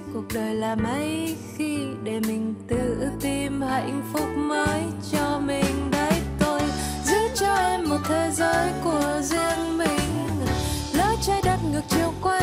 cuộc đời là mấy khi để mình tự tìm hạnh phúc mới cho mình. Đấy, tôi giữ cho em một thế giới của riêng mình. Lỡ trái đất ngược chiều quay